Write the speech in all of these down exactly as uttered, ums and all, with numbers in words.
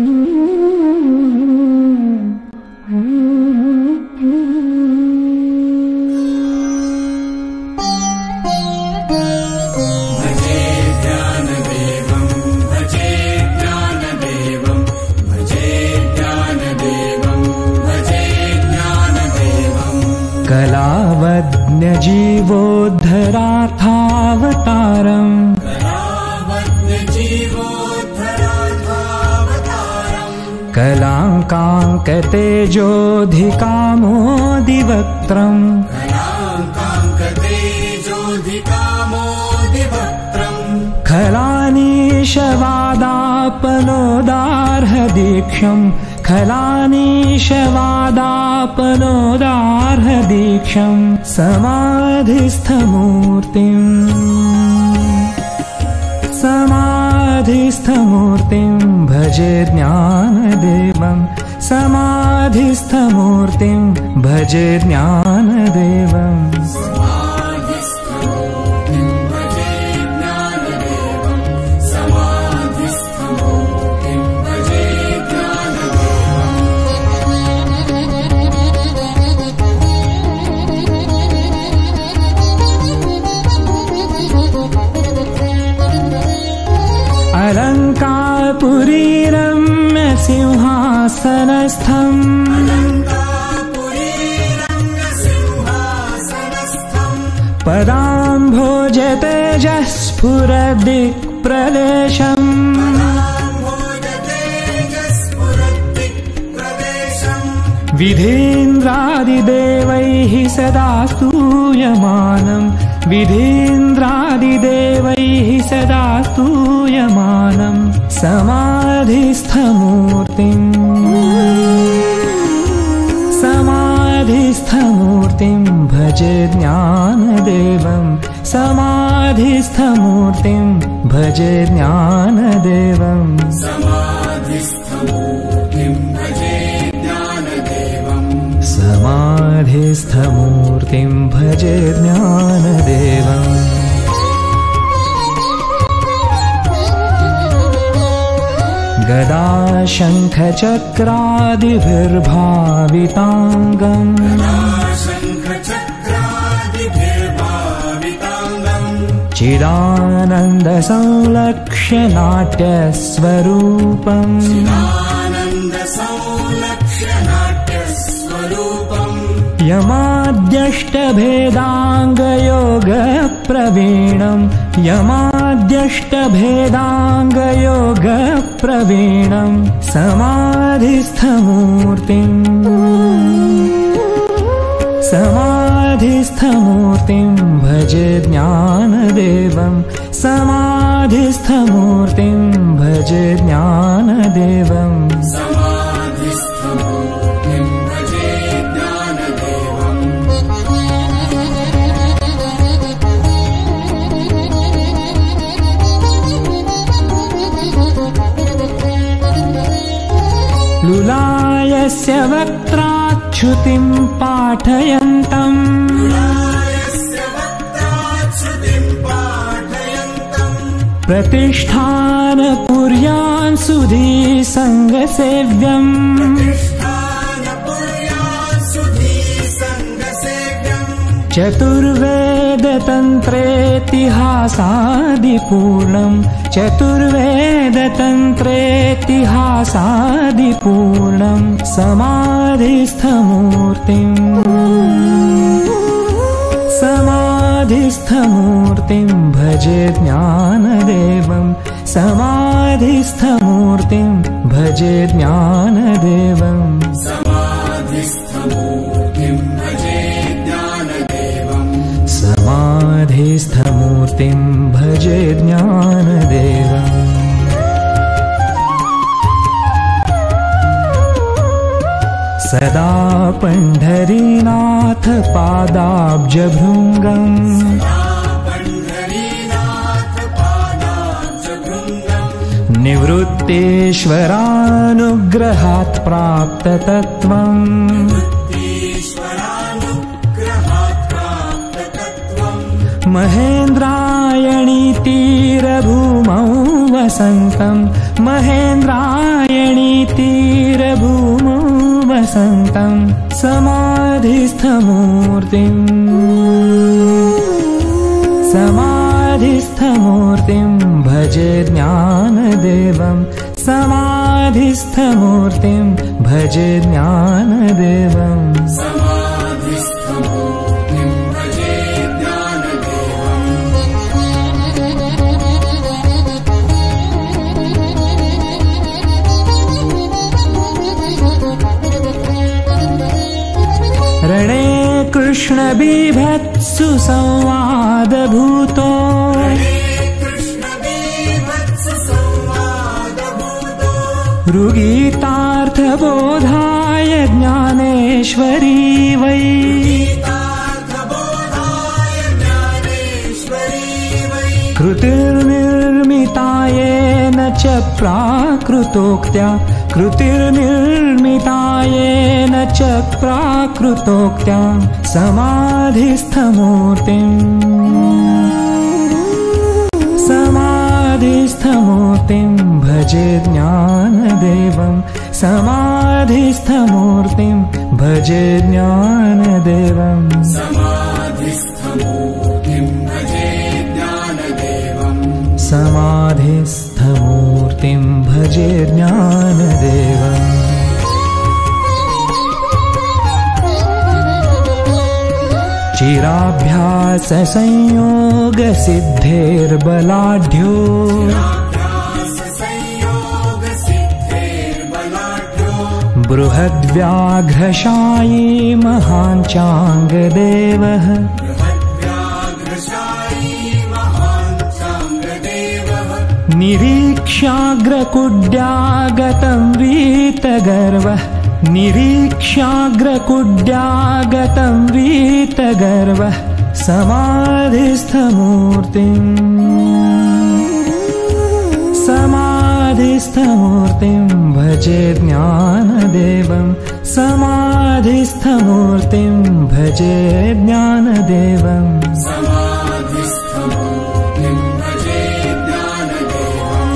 कलावज्ञजीवोद्धरार्थावतारम् कलाङ्काङ्कतेजोऽधिकामोदिवक्त्रम् खलानीशवादापनोदार्हदीक्षम् खलानीशवादापनोदार्हदीक्षम् समाधिस्थमूर्तिम् समाधिस्थमूर्तिम् भजे ज्ञानदेवम् समाधिस्थमूर्तिम् भजे ज्ञानदेवम् अलङ्कारपुरीरम्य सिंहासनस्थम् पदाम्भोजतेजः स्फुरदिक्प्रदेशम् विधीन्द्रादिदेवैः सदा स्तूयमानम् विधीन्द्रादिदेवैः सदा स्तूयमानम् समाधिस्थमूर्तिम् समाधिस्थमूर्तिम् भजे ज्ञानदेवम् समाधिस्थमूर्तिम् भजे ज्ञानदेवम् समाधिस्थमूर्तिम् भजे समाधिस्थमूर्तिम् भजे ज्ञानदेवम् गदा शङ्खचक्रादिभिर्भाविताङ्गम् चिदानन्दसंलक्ष्य नाट्यस्वरूपम् यमाद्यष्टभेदाङ्गयोगप्रवीणम् यमाद्यष्टभेदाङ्गयोगप्रवीणम् समाधिस्थमूर्तिम् समाधिस्थमूर्तिम् भजे ज्ञानदेवम् समाधिस्थमूर्तिम् भजे ज्ञानदेवम् लुलायस्य वक्त्राच्छ्रुतिम् पाठयन्तम् प्रतिष्ठानपुर्यान् सुधी सङ्गसेव्यम् चतुर्वेदतन्त्रेतिहासादिपूर्णम् चतुर्वेदतन्त्रेतिहासादिपूर्णम् समाधिस्थमूर्तिम् समाधिस्थमूर्तिम् भजे ज्ञानदेवम् समाधिस्थमूर्तिम् भजे ज्ञानदेवम् समाधिस्थमूर्तिम् भजे समाधिस्थमूर्तिम् भजे ज्ञानदेवम् सदा पण्ढरीनाथ पादाब्जभृङ्गम् निवृत्तेश्वरानुग्रहात् प्राप्ततत्त्वम् महेन्द्रायणी तीरभूमौ वसन्तम् महेन्द्रायणी समाधिस्थमूर्तिम् समाधिस्थमूर्तिं भजे ज्ञानदेवं समाधिस्थमूर्तिं भजे ज्ञानदेवं समाधिस्थमूर्तिं भजे ज्ञानदेवं रणे कृष्ण बिभत्सु संवादभूतो ऋगीतार्थबोधाय ज्ञानेश्वरी वै कृतिर्निर्मितायेन च प्राकृतोक्त्या कृतिर्निर्मितायेन च प्राकृतोक्त्या समाधिस्थमूर्तिम् समाधिस्थमूर्तिं भजे ज्ञानदेवं समाधिस्थमूर्तिं भजे ज्ञानदेवं समाधिस्थमूर्तिं भजे ज्ञानदेवं समाधिस्थमूर्तिं भजे ज्ञानदेवम् चिराभ्याससंयोगसिद्धेर्बलाढ्यो बृहद्व्याघ्रशायी महान् चाङ्गदेवः निरीक्ष्याग्रकुड्यागतं वीतगर्वः निरीक्ष्याग्रकुड्यागतं वीतगर्वः समाधिस्थमूर्तिम् समाधिस्थमूर्तिं भजे ज्ञानदेवं समाधिस्थमूर्तिं भजे ज्ञानदेवं समाधिस्थमूर्तिं भजे ज्ञानदेवं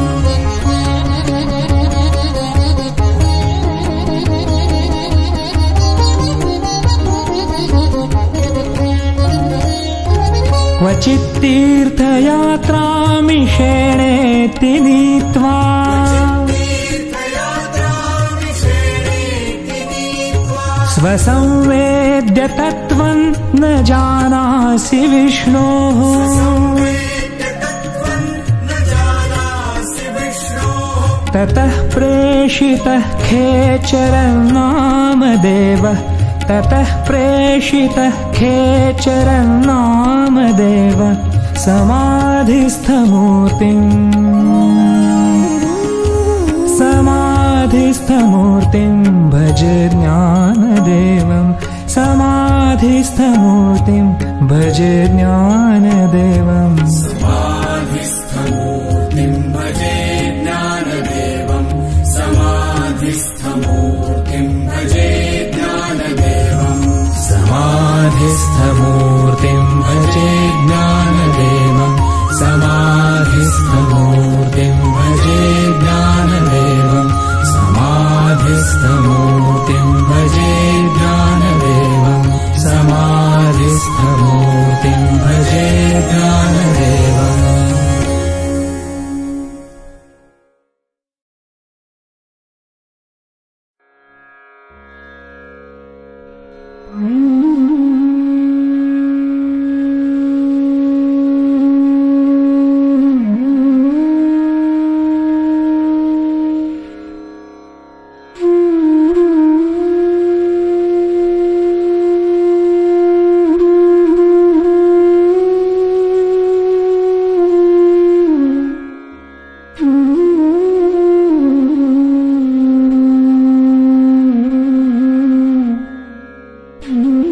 क्वचित्तीर्थयात्रामिषेणेति नीत्वा स्वसंवेद्य तत्त्वं न जानासि विष्णोः ततः प्रेषितः खेचरं नामदेवः ततः प्रेषितः खेचरं नामदेवः समाधिस्थमूर्तिम् समाधिस्थमूर्तिं भजे ज्ञानदेवं समाधिस्थमूर्तिं भजे ज्ञानदेवं समाधिस्थमूर्तिं भजे ज्ञानदेवं समाधिस्थमूर्तिं भजे ज्ञानदेवं समाधिस्थमूर्तिं भजे ज्ञानदेवं समाधिस्थमूर्तिं भजे ज्ञानदेवं समाधिस्थमूर्तिं भजे ज्ञानदेवं समाधिस्थमूर्तिं भजे ज्ञानदेवम् Mm-hmm.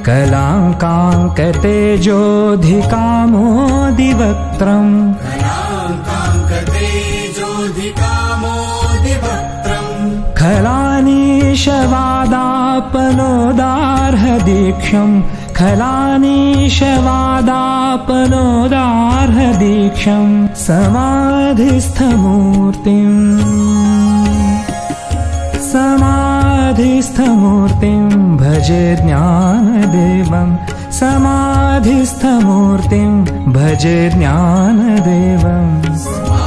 कलाङ्काङ्कतेजोऽधिकामोऽधिवक्त्रम् कलाङ्काङ्कतेजोऽधिकामोऽधिवक्त्रम् खलानीशवादापनोदार्हदीक्षम् खलानीशवादापनोदार्हदीक्षम् समाधिस्थमूर्तिम् समाधिस्थमूर्तिम् भजे ज्ञानदेवम् समाधिस्थमूर्तिम् भजे ज्ञानदेवम्।